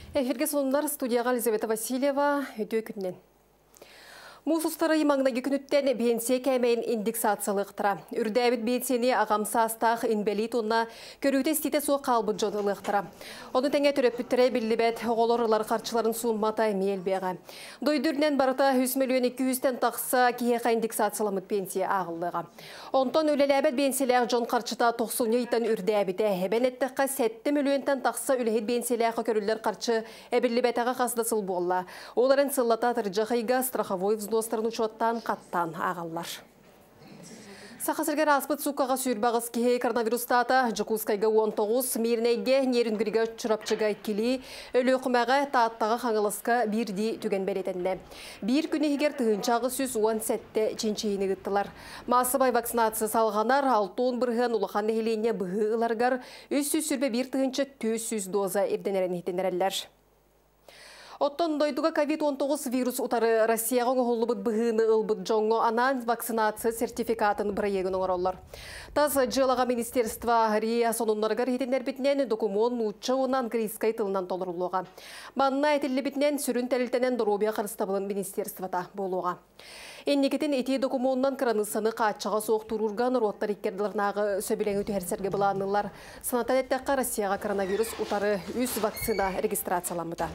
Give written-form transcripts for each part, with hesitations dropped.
Эфирге сонундар студияға Елизавета Васильева өтө күннен. Мусустары имаңнаги күнүттен бенсия кәмейін индексациялықтыра. Үрдәбіт бенсияны ағамса астақ инбелит онна көрігіте стите суы қалбыт жонылықтыра. Оны тәңе түріп бүттірі білібет оғылорылар қарчыларын суынмата мел беға. Дойдүрнен барыта 100 миллион 200-тен тақса киеға индексацияламыт пенсия ағылыға. Онтон өлеләбет бенсияләғ жон қарчыта 90 итан үрдәбіте. Әбен әттіққа 7 миллионтен тақса өлехет бенсияләғ көрілер қарчы әбірлібетаға қасдасыл болла. Оларын сыллата тұржақайға страховой достарын учеттан қаттан ағалар. Сақасыргер аспыт суқаға сүйірбағыз кей коронавирустата Жакускайға 19, Мирнейге нерінгіріге чырапчыға келі, өлі оқымаға тааттаға қаңылысқа бірді түген бәлетенді. Bir күні егер тұғынчағы сүз 17 ченчейіні ғыттылар. Масыбай вакцинация салғанар 6 бірген ұлыған нәхелене бұғы ұларғар, 300 сүрбе бір тұғынчы 400 доза ерденерін ехтенерелер. Оттон дойдуға COVID-19 вирус утары Россияға оғылыбыт бұғыны ұлбыт жоңғы анан вакцинация сертификатын бірегін оңыролар. Таз жылаға министерства Рия сонунларғар етендер бітінен документ ұтчы онан грейскай тылынан толырылуға. Банна әтілі бітінен сүрін тәлілтенен дұробия қарыстабылын министерствата болуға. Эннекетін эти документынан кранысаны қатшаға соқ тұрурған роттар иккерділернағы сөбілен өті әрсерге бұланылар. Санатан әттәққа Россияға коронавирус утары үз вакцина регистрацияламыда.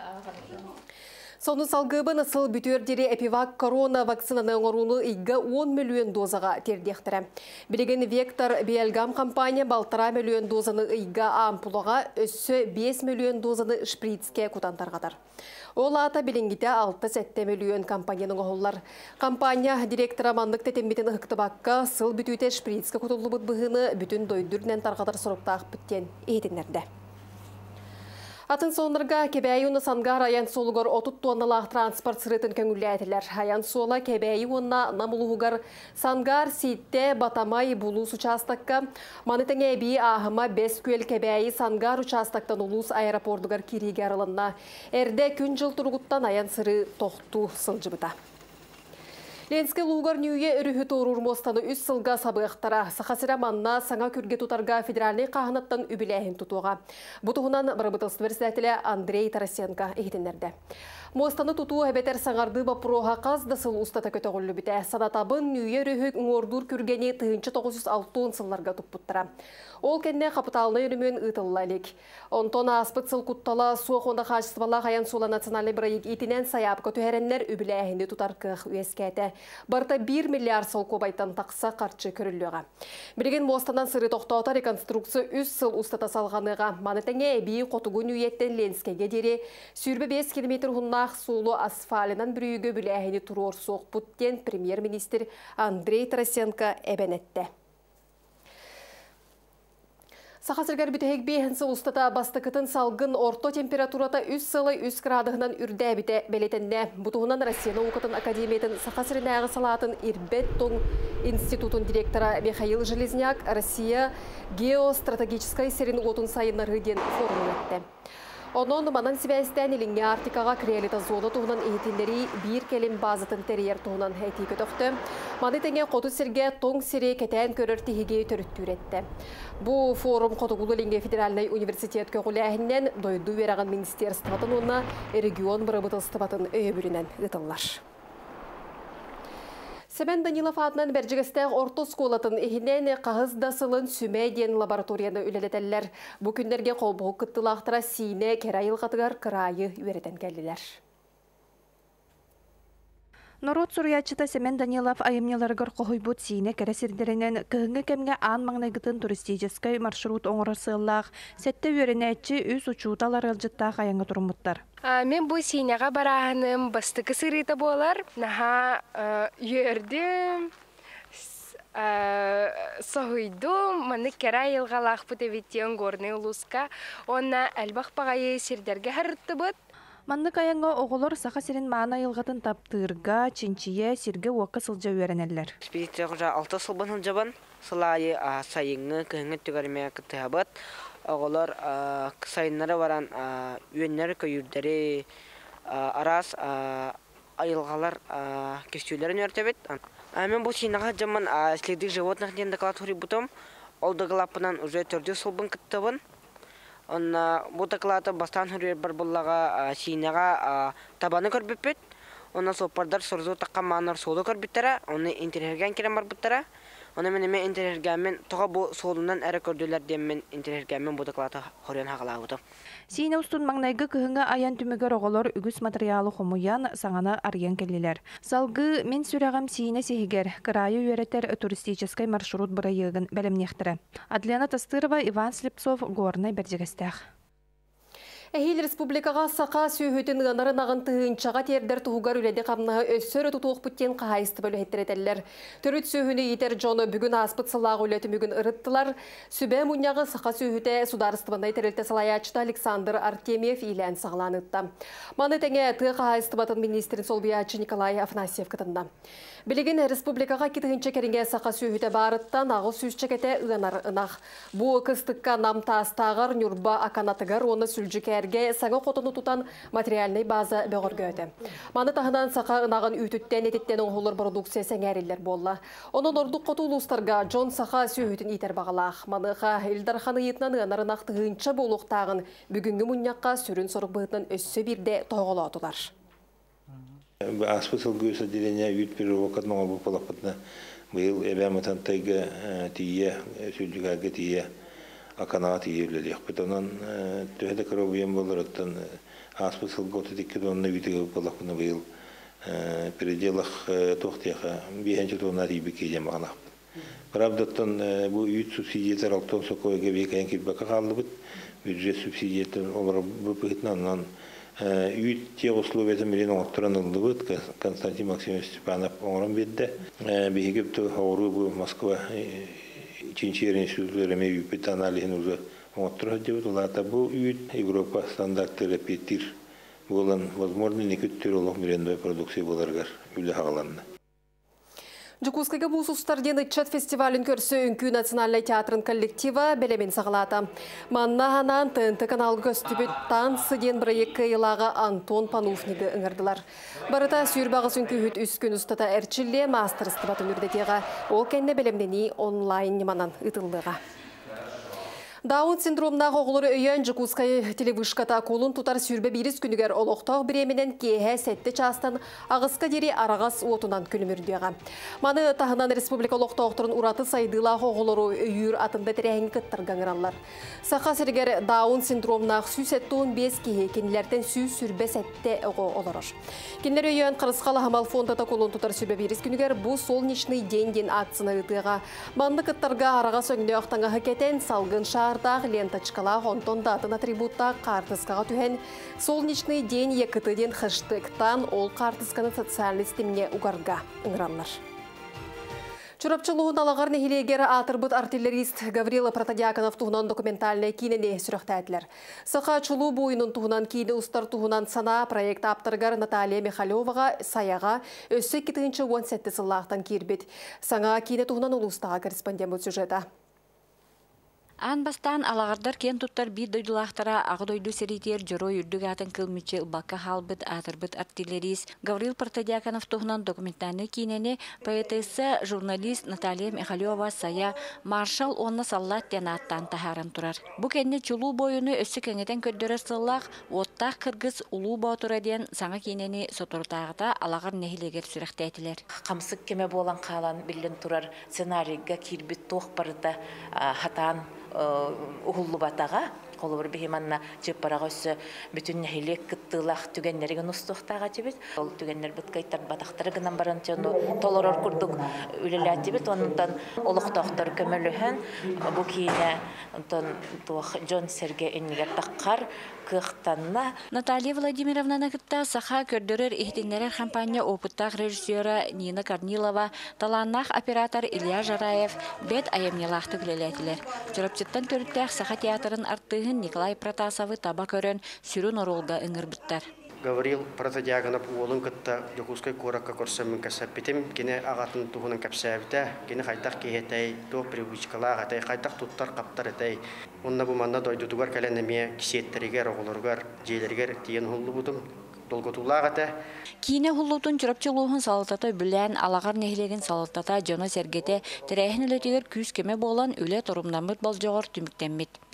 Соны салгыбын ысыл бүтөрдері эпивак корона вакцинаны оңыруны игі 10 миллион дозаға тердектірі. Білеген Вектор Биэлгам компания балтыра миллион дозаны игі ампулыға өссі 5 миллион дозаны шприцке кутантарғадар. Ол ата білінгіте 6-7 миллион компанияның оғылар. Компания директора мандық тетембетін ұқтыбаққа сыл бүтүйте шприцке кутулы бұд бұғыны бүтін дойдүрнен тарғадар сұрыптақ бүттен ейтінерді. Атын сонырға кебәйі оны сангар аян солығыр 30 тонналақ транспорт сырытын көңілі әтілер. Аян сола кебәйі онына намылығығыр сангар сетте батамай бұлыс участаққа манытың әбей ағыма 5 көл кебәйі сангар участақтан ұлыс аэропордығыр кереге арылынна. Әрді күн жыл тұрғыттан аян сыры тоқту сылжыбыта. Ленске лугар нүйе үріхі торур мостаны үс сылға сабықтара. Сақасыра манна саңа күрге тұтарға федеральный қағынаттан үбіләйін тұтуға. Бұтығынан Барабытылсты версетілі Андрей Тарасенко ехетенерді. Мостаны тұту әбетер саңарды бапыроға қазды сыл ұстата көті ғолы біте. Санатабын нүйе үріхі ұңордур күргені 1906 сылларға тұппыттыра. Ол кәнне қапыталыны үрімен ұтылылалік. Онтон аспыт сыл құттала суық онда қашсывала қаян сула национальный бірайық етінен саяп көті әрінлер үбіләйінді тұтар қық өескәті. Барта 1 миллиард сол кобайтан тақса қарчы көріліға. Білген мостанан сыры тоқтаута реконструкция үз сыл ұстата салғаныға. Манытыңе әбей қотығын үйеттен Ленскеге дере сүрбі 5 км ғыннақ сулу асфалынан бүрүйігі бүләйіні тұрор соқ бұттен премьер-министр Андрей Тарасенко әбәнетті. Сақасыргар бүтәйік бейінсі ұстата бастықытын салғын орто температурата 3 сылы 3 градығынан үрдәбіті бәлетінне. Бұтығынан Россияны оқытын академиятын Сақасырын әғы салатын Ирбеттон институтын директора Михаил Железняк Россия геостратегическай серін отын сайынлары ден форумын өтті. Onun manan sibәстән иліңе Артикаға креалита зона туғынан ехетіндері бір келім базатын терьер туғынан әйті көтіқті. Маны тәңе қоты серге тоң сире кәтән көрір тегеге түріттүр етті. Бұл форум Қотығулы Линге федеральный университет көғілі әхіннен дойду вераған министерстватын онына регион бұрыбытылстыбатын өйбірінен ұтылар. Себен Данилов атынан бәржігістәғ орто сколатын ехінен қағыз дасылын сүмәйден лабораторияны үлелетелер. Бұ күндерге қолбығы күттілақтыра сейіне керайыл қатығар қырайы өретен кәлілер. Народ сурьячыта Семен Данилов айымнеларгар қойбут сейіне кәресердерінен күйінгі кәмге аң маңнайгытын туристическай маршрут оңырысыллақ, сәтті өрінәтчі үз учуталар әлжіттақ аяңы тұрмыттар. Мен бұл сейнеға барағыным бастықы сырыта болар. Наға үйердім, соғыйдым, маны кәрі елғалақ бұт әветтен ғорны ұлысқа. Онна әлбақ бағайы сердерге харытты бұд. Манны каянга оғылыр сақа серін мана елғатын таптырға, чинчие, сирге уақы сылжа өренелер. Спиритте құжа 6 сылбын сылжабан, сылайы сайыңы күйіңі түгәрме күттіғабыд. Оғылыр сайынлары баран үйенлері көйірдері арас айылғалар кестеулерін өртебет. Мен бұл сейнаға жаман следих животных ден доклад хори бұтым. Ол доклапынан уже 4 сылбын күттібін. Онна бу доклада бастан хүрер бар буллага синага табаны көрбөппүт. Онна сопардар сорзу таккаманар солу көрбүттера, оны интерерген керем бар буттара. Оны менеме интерергенмен тога бу солунан эре көрдүлөр деммен интерергенмен бу доклада хорен хагалабыты. Сине устун маңнайгы кыһыңа аян түмөгөр оголор үгүс материалы хомуян саңана арыян келлилер. Салгы мен сүрәгәм сине сихигер кырайы үйрәтер туристический маршрут бырайыгын бәлемнехтере. Адлена Тастырова, Иван Слепцов, Горный Бердигестях. Эхил республикаға сақа сүйhüтін ғанарын ағынтығынчаға тердер тұғығар үледі қамнағы өссөрі тұтуық бүттен қағайысты бөлі хеттеретелер. Түріт сүйhüні етер жоны бүгін аспыт сылағы үлеті бүгін ұрыттылар. Сүбе мұняғы сақа сүйhüте сударыстыбындай терілті салаячыда Александр Артемьев илән сағыланытта. Маны тәңе тұғы қағайысты батын министрін солбиячы Николай Афанасьев кытында. Білеген республикаға кетігінші керінге сақа сүйhüте барыттан ағы сүйшчекете ұғанар ұнақ. Бұ кыстыққа намтастағыр нүрба аканатығыр оны сүлжікерге саңа қотыны тұтан материальный база бөғіргөді. Маны тағынан сақа ұнағын үйтіттен ететтен оңғылыр продукция сәңәрелер болла. Оның ордық қоту ұлыстарға Джон сақа сүйhüтін етер бағалақ. Маныға Илдарханы етінен ұғанар ұнақ тұғынша болуқтағын бүгінгі мұньяққа сүрін сорық бұғытын өссі бірде тоғылатылар. Аспысыл гүйс отделения үйт перевокат моңа бұпалапытна бұл әбәмітан тайга тие, сүлдігага тие, аканаға тие үлелек. Бұтанан төхеді кіровуен болыр оттан аспысыл готы теккеді онына үйтігі бұпалапытна бұл переделах тоқтияға бейхенчі тоғына тейбі кейден мағанақ. Правдаттан бұл үйт субсидиятар алтон соқойға бейкайын келбақа қалды бұд. Бюджет субсидиятар олар бұпығытнан үйт те условиятын мерен оңықтыран ұлды бұд. Константин Максимович Степанов оңыран бедді. Бейгіп ауру бұл Москва чинчерін сүзлеріме үйпет анализін ұзы оңықтыран деп ұлата бұл үйт Европа стандарттары петтір болан возможно некөттер олық мерендой продукция боларғар үлі хағаланына. Жукускайга бұл сұстарден ұтчат фестивалін көрсі үнкі национальный театрын коллектива бәлемен сағылата. Манна ханан ТНТ каналғы көстібіт тансы ден проекті илаға Антон Пануфнигі ұңырдылар. Барыта сүйірбағы сүнкі үс күн ұстата әрчілі мастер стыбатын үрдетеға. Ол кәнне бәлемдені онлайн неманан ұтылдыға. Даун синдромнағы оғылыры өйен Жукускай телевышката колын тұтар сүрбе біріз күнігер олықтау біременен кейе сәтті частан ағысқа дері арағас отынан күнімірдеға. Маны тағынан республика олықтауқтырын ұраты сайдылағы оғылыры өйір атында тәрәйін кіттіргаңыралар. Сақа сіргер даун синдромнағы сүй сәтті 15 кейе кенілерден сүй сүрбе сәтті оғы олырыр. Кенілер өйен Қырысқалы Хамал фондата колын тұтар сүрбе біріз күнігер бұл солнечный ден атсына ұтыға. Манды кіттірға арағас өңіне оқтаңа хекетен салғын шардақ ленточкала онтон датын атрибутта қартысқаға түхен солнечный ден екітіден хэштегтан ол қартысқаны социальный стемне уғарға ұңыранлар. Чурапчылуын алағар нехилегері атырбыт артиллерист Гаврила Протодиаконов туғынан документальный кейнене сүріқтәділер. Сақа чулу бойының туғынан кейні ұстар туғынан сана проект аптырғар Наталья Михалеваға саяға өссі 2-17 сыллақтан кербет. Саңа кейні туғынан ұлыстаға корреспондент сюжета. Ан бастан алағардар кен туттар бир дойдулақтара ағы дойду серитер жоро үрдіг атын кылмычы ылбаққа халбыт атырбыт артиллерист Гаврил Протодиаконов туғынан документаны кейнені поэтесса журналист Наталья Михалева сая маршал онна саллат ден аттан тахаран турар. Бұ кенне чулу бойыны өссі кәңетен көддөрі сыллақ оттақ кыргыз улу баутура ден саңа кейнені сотуртағыта алағар нехилегер сүріқтәйтілер. Қамсық кеме болан қалан білін турар сценарийға кирбит тоқ барыда хатан ұғылы батаға, қолы бір бейманна жеп бараға өсі бүтін нәхилек күттілақ түгенлеріген ұстықтаға жебет. Ол түгенлер бүткайттар батақтары гынан баран жону толорор күрдік үлелі жебет. Онынтан олықтақтар көміліхін бұл кейіне Джон Серге әнігер таққар кықтанна. Наталья Владимировна нақытта саха көрдірір ихтенлерер компания опыттақ режиссера Нина Корнилова, таланнақ оператор Илья Жараев бет аямнелақ түгілелетілер. Жұрапчыттан төріттәқ саха театрын арттығын Николай Протасовы таба көрін сүрін оролға үңір бұттар. Гаврил Протодиаконов уолун кытта Жукускай куракка көрсөмүн касаппитим кене агатын тугунун капсабыта кене кайтак киһетей то привычкалаага тай кайтак туттар каптар этей онна бу манна дойдутугар каленеме кисеттеригер оголоргар жейлергер тиен хуллубутум долготулаагата Кине хуллутун чурапчылуухун салатата бүлән алагар нехилеген салатата жона сергете тирәһин үлетигер күз кеме болан үле торумнамыт болжогор түмүктенмит.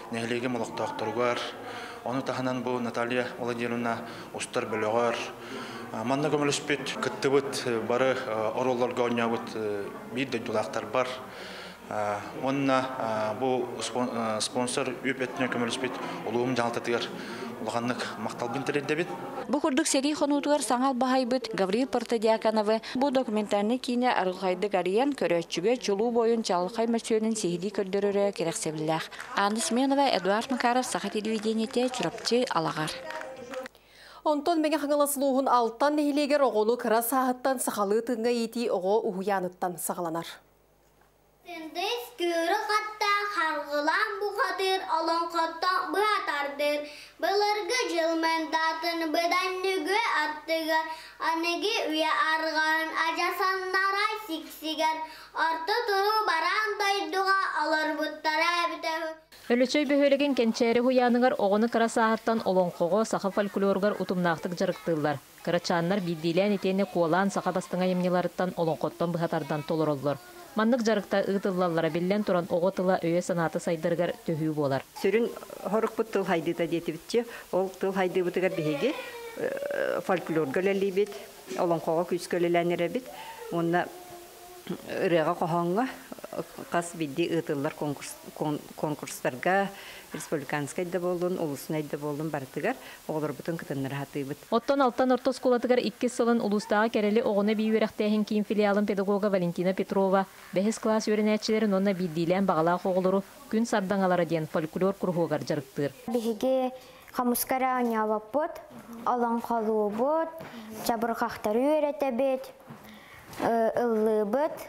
нәһилеге молоқтақтырғар. Оны таханан бұл Наталья Владимировна устар біліғар. Манна көміліспет күттібіт бары оролларға ойнабыт бір дөйдулақтар бар. Онна бұл спонсор өпетіне көміліспет олуым жалататығар олғанлық мақталбын тәрелді бет. Бұл күрдік сери қонутығар саңал бағайбыт Гавриил Партадиакановы бұл документарны кейіне арылғайды гариян көрөтчіге чулу бойын чалықай мәсөйінің сейді көрдірірі керексебілләқ. Анны Сменова, Эдуард Макаров, Саха телевидениете, Чурапчы, Алағар. Онтон мәге қаңыласылуғын алттан нәхилегер оғылы кыра сағыттан сақалы тыңға еті оғы ұғияныттан сағаланар. Тендес көрі қатта қарғылан бұқатыр, олың қаттан бұғатардыр. Бұлырғы жылмендатын бұданныгы аттығы, анығы үйе арғарын ажасаннарай сиксигер, арты тұру баран дайдуға алар бұттара бітәгі. Өлөчөй бөхөлеген кенчәре хуяныңар оғыны кыра сағаттан олонқоғы сақы фольклоргар утумнақтық жарықтылар. Кырачаннар биддилен етені қуалан сақа бастыңа емнеларыттан олонқоттан бұхатардан толыроллар. Маннык жарықта ұйтылалара білен тұран оғытыла өе санаты сайдыргар төхі болар. Сүрін хорық бұт тыл хайдыда деті бітче, ол тыл хайды бұтығар бігеге фольклор көлелі бет, олонқоға күз көлеләнері бет, онына ырыға қоғанға қас бидді ұйтылар конкурстарға, республиканскай да болдun, улуснай да болдun бартыгар, оғылар бұтын кытыннар хаты бұт. Оттан алттан ортос кулатыгар 2 сылын улустаға кәрелі оғыны бейверақтайын кейін филиалын педагога Валентина Петрова, бәхіс класс өрінәтчілерін онына биддейлен бағалақ оғылыру күн сардаңалары ден фольклор күрғуғар жарықтыр. Бігеге қамыскара оңябап бұт, алан қалу бұт, жабырқақтары өреті бет, ұлы бұт,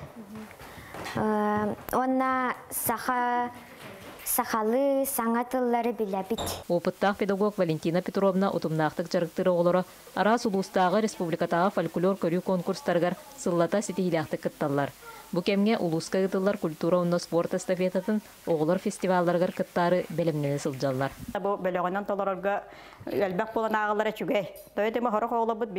онна сақалы саңатылары біләбіт. Опыттақ педагог Валентина Петровна утумнақтық жарықтыры олары арас улустағы республикатағы фольклор көрі конкурстарғар сыллата сетихиляқтық кытталар. Бұ кемге улуска ұтылар культура онна спорт эстафетатын оғылар фестивалларғар кыттары бәлімнені сылжалар. Бұл бәліғынан толарарға әлбәк болан ағылары чүге. Тойетімі хорық оғылы бұд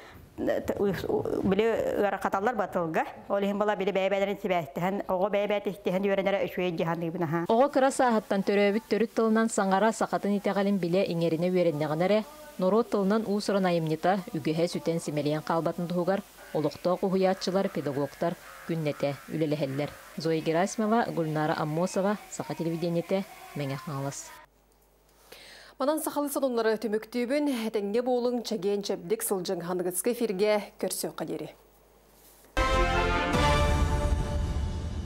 білі қаталар батылға. Ол ең бала білі бәйбәлерін себәттіген, оғы бәйбәт істеген үйренері үшуе жиғанды бұна. Оғы қыра сағаттан төрөбіт төріт тылынан саңара сақатын итеғалин біле еңеріне үйреннеғанары, нұрот тылынан ұсырын айымнета үгіхе сүтен семелиян қалбатын тұғығар, олықта құхуятчылар, педагогтар, күннете, үлелехеллер. Зоя Герасимова, Гульнара Аммосова, Саха телевидениете, Мәңе Қаңылас. Манан сақалы садонлары төміктүйбін, әтенге болың чәген чәбдік сылжың ханығыцкы фирге көрсеу қадері.